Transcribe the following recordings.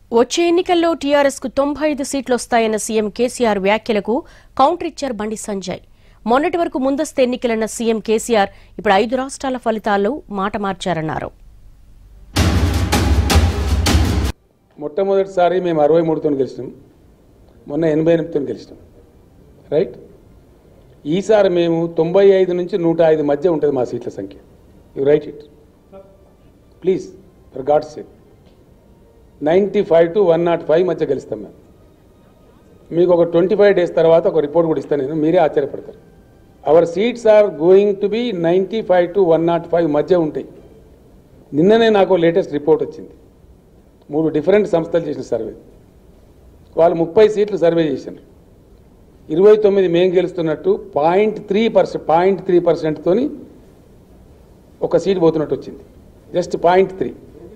వచ్చే ఎన్నికల్లో టీఆర్ఎస్ కు 95 సీట్లు వస్తాయన్న సీఎం కేసీఆర్ వ్యాఖ్యలకు కౌంటర్ ఇచ్చారు బండి సంజయ్. మొన్నటి వరకు ముందస్తు ఎన్నికలన్న సీఎం కేసీఆర్ ఇప్పుడు 5 రాష్ట్రాల ఫలితాల్లో మాట మార్చారన్నారు. మొట్టమొదటిసారి మేము 63తో గెలిచినాం, మొన్న 88తో గెలిచినాం, రైట్. ఈసారి మేము 95 నుంచి 105 మధ్య ఉంటుంది మా సీట్ల సంఖ్య. You write it please, for God's sake. 95 to 105 మధ్య గెలుస్తాం మేము. మీకు ఒక 25 days తర్వాత ఒక రిపోర్ట్ కూడా ఇస్తాను నేను, మీరే ఆశ్చర్యపడతారు. Our seats are going to be 95 to 105 మధ్య ఉంటాయి. నిన్ననే నాకు లేటెస్ట్ రిపోర్ట్ వచ్చింది. 3 డిఫరెంట్ సంస్థలు చేసిన సర్వే. వాళ్ళు 30 సీట్లు సర్వే చేసినారు. 29 మేము గెలుస్తున్నట్టు 0.3%తోని ఒక సీట్ పోతున్నట్టు వచ్చింది. జస్ట్ 0.3,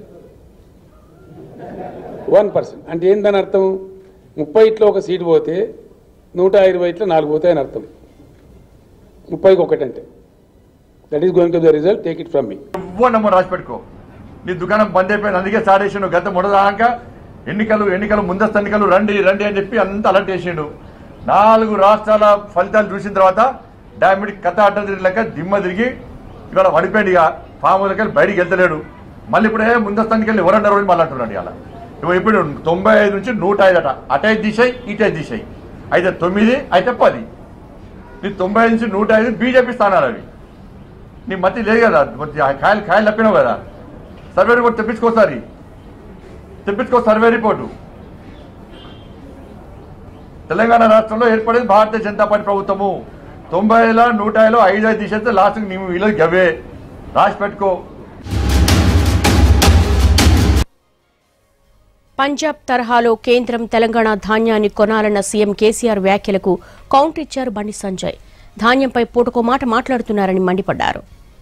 1%. అంటే ఏందని అర్థం? 30లో ఒక సీటు పోతే 120లో 4 పోతాయని అర్థం. 30కి ఒకటి అంటే that is going to the result. Take it from me. Number రాసి పెట్టుకో. నీ దుకాణం బంద్ అయిపోయింది, అందుకే స్టార్ట్ చేసిండు. గత మొదదాక ఎన్నికలు ముందస్తు ఎన్నికలు రండి అని చెప్పి అంత అలర్ట్ చేసిండు. 4 రాష్ట్రాల ఫలితాలు చూసిన తర్వాత డామిడ్ కథ అడ్డ తిరిగిలాక దిమ్మ తిరిగి ఇవాళ పడిపోయింది. ఇక ఫామ్లకి బయటికి వెళ్తలేడు. మళ్ళీ ఇప్పుడే ముందస్తు ఎన్నికలు ఎవరన్నారు మళ్ళీ అంటున్నాడు. ఇలా ఇప్పుడు 95 నుంచి 105 అట. అటైదు దిశాయి ఇటైదు దిశాయి. అయితే 9 అయితే 10. నీ 95 నుంచి 105 బీజేపీ స్థానాలు అవి. నీ మతి లేదు కదా, కాయలు తప్పినావు కదా. సర్వే రిపోర్ట్ తెప్పించుకో సర్వే రిపోర్టు. తెలంగాణ రాష్ట్రంలో ఏర్పడేది భారతీయ జనతా పార్టీ ప్రభుత్వము. 90లో 105లో 5 దిశతో లాస్ట్కి నీవు ఇలా గవే రాసి పెట్టుకో. పంజాబ్ తరహాలో కేంద్రం తెలంగాణ ధాన్యాన్ని కొనాలన్న సీఎం కేసీఆర్ వ్యాఖ్యలకు కౌంటర్ ఇచ్చారు బండి సంజయ్. ధాన్యంపై పూటకో మాట మాట్లాడుతున్నారని మండిపడ్డారు.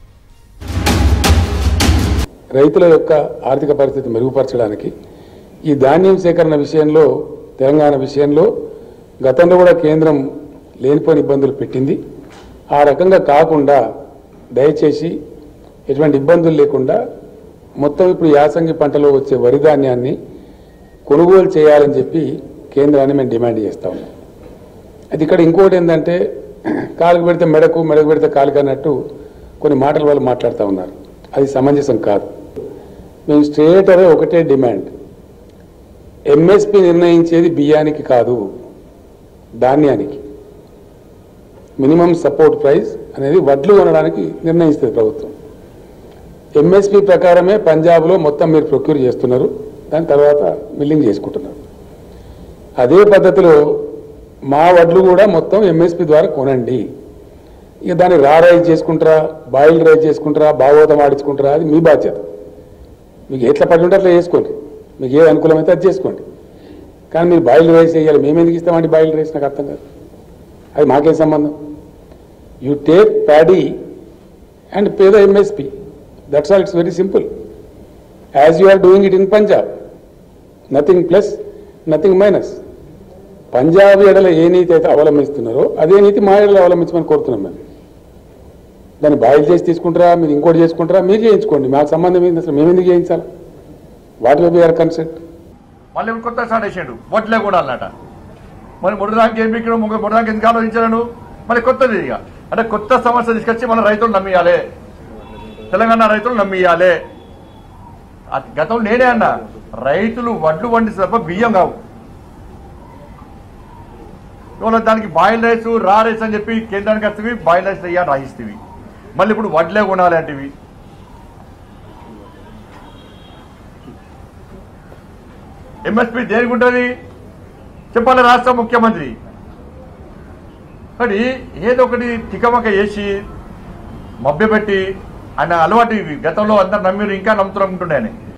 రైతుల యొక్క ఆర్థిక పరిస్థితి మెరుగుపరచడానికి ఈ ధాన్యం సేకరణ విషయంలో, తెలంగాణ విషయంలో గతంలో కూడా కేంద్రం లేనిపోని ఇబ్బందులు పెట్టింది. ఆ రకంగా కాకుండా దయచేసి ఎటువంటి ఇబ్బందులు లేకుండా మొత్తం ఇప్పుడు యాసంగి పంటలో వచ్చే వరి ధాన్యాన్ని కొనుగోలు చేయాలని చెప్పి కేంద్రాన్ని మేము డిమాండ్ చేస్తా ఉన్నాం. అది ఇక్కడ ఇంకోటి ఏంటంటే, కాలుకు పెడితే మెడకు పెడితే కాలుకు అన్నట్టు కొన్ని మాటల వాళ్ళు మాట్లాడుతూ ఉన్నారు. అది సమంజసం కాదు. మేము స్ట్రేట్ అవే ఒకటే డిమాండ్, ఎంఎస్పి నిర్ణయించేది బియ్యానికి కాదు, ధాన్యానికి. మినిమం సపోర్ట్ ప్రైస్ అనేది వడ్లు కొనడానికి నిర్ణయిస్తుంది ప్రభుత్వం. ఎంఎస్పి ప్రకారమే పంజాబ్లో మొత్తం మీరు ప్రొక్యూర్ చేస్తున్నారు, దాని తర్వాత మిల్లింగ్ చేసుకుంటున్నారు. అదే పద్ధతిలో మా వడ్లు కూడా మొత్తం ఎంఎస్పి ద్వారా కొనండి. ఇక దాన్ని రైస్ చేసుకుంటారా, బాయిల్డ్ రైస్ చేసుకుంటారా, భాగవతం ఆడించుకుంటారా, అది మీ బాధ్యత. మీకు ఎట్లా పడి ఉంటే అట్లా చేసుకోండి, మీకు ఏది అనుకూలమైతే అది చేసుకోండి. కానీ మీరు బాయిల్డ్ రైస్ వేయాలి. మేము ఎందుకు ఇస్తామండి బాయిల్డ్ రైస్? నాకు అర్థం కాదు. అది మాకేం సంబంధం? You take paddy and pay the MSP. That's all. It's very simple. As you are doing it in Punjab. Nothing plus, nothing minus. Punjab ఎడల ఏ నీతి అయితే అవలంబిస్తున్నారో అదే నీతి మా ఎడల అవలంబించమని కోరుతున్నాం మేము. దాన్ని బాయిల్ చేసి తీసుకుంటారా, మీరు ఇంకోటి చేసుకుంటారా, మీరు చేయించుకోండి, మాకు సంబంధం ఏంది? అసలు మేము ఎందుకు చేయించాలి? What will be your consent? మళ్ళీ కొత్త స్టార్ట్ చేసాడు, వడ్లే కూడా అన్నట. మరి మొదటిదానికి ఏం బిక్కిన మొదటిదానికి ఎందుకు ఆలోచించాను? మళ్ళీ కొత్తది. ఇక అంటే కొత్త సమస్య తీసుకొచ్చి మన రైతులు నమ్మియాలి, తెలంగాణ రైతులు నమ్మియాలి. గతంలో నేనే అన్నా, రైతులు వడ్లు వండిస్తే తప్ప బియ్యం కావు. ఇవాళ దానికి బాయిల్ రైస్, రా రైస్ అని చెప్పి కేంద్రానికి వస్తేవి బాయిల్ రైస్ అయ్యా రాయిస్తేవి. మళ్ళీ ఇప్పుడు వడ్లే కొనాలి అంటివి. ఎంఎస్పీ దేనికి ఉంటుంది చెప్పాలి రాష్ట్ర ముఖ్యమంత్రి. కానీ ఏదో ఒకటి తికమక వేసి మభ్యపెట్టి ఆయన అలవాటు. ఇవి గతంలో అందరు నమ్మిరు, ఇంకా నమ్ముతున్నట్టుండే.